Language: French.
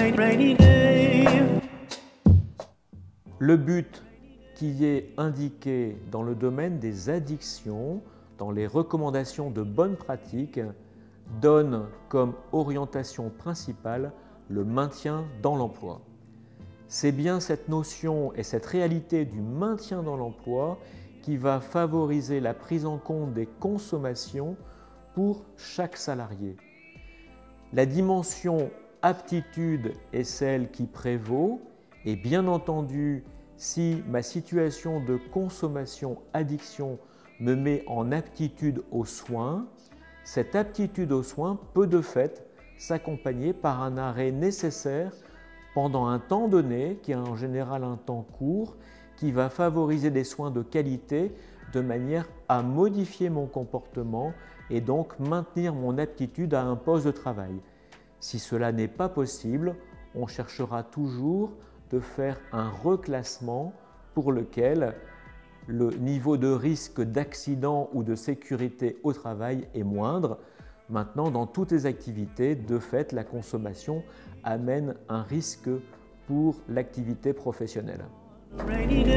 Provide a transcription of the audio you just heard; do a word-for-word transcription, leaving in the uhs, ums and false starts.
Le but qui est indiqué dans le domaine des addictions, dans les recommandations de bonnes pratiques, donne comme orientation principale le maintien dans l'emploi. C'est bien cette notion et cette réalité du maintien dans l'emploi qui va favoriser la prise en compte des consommations pour chaque salarié. La dimension aptitude est celle qui prévaut et bien entendu, si ma situation de consommation addiction me met en aptitude aux soins, cette aptitude aux soins peut de fait s'accompagner par un arrêt nécessaire pendant un temps donné, qui est en général un temps court, qui va favoriser des soins de qualité de manière à modifier mon comportement et donc maintenir mon aptitude à un poste de travail. Si cela n'est pas possible, on cherchera toujours de faire un reclassement pour lequel le niveau de risque d'accident ou de sécurité au travail est moindre. Maintenant, dans toutes les activités, de fait, la consommation amène un risque pour l'activité professionnelle.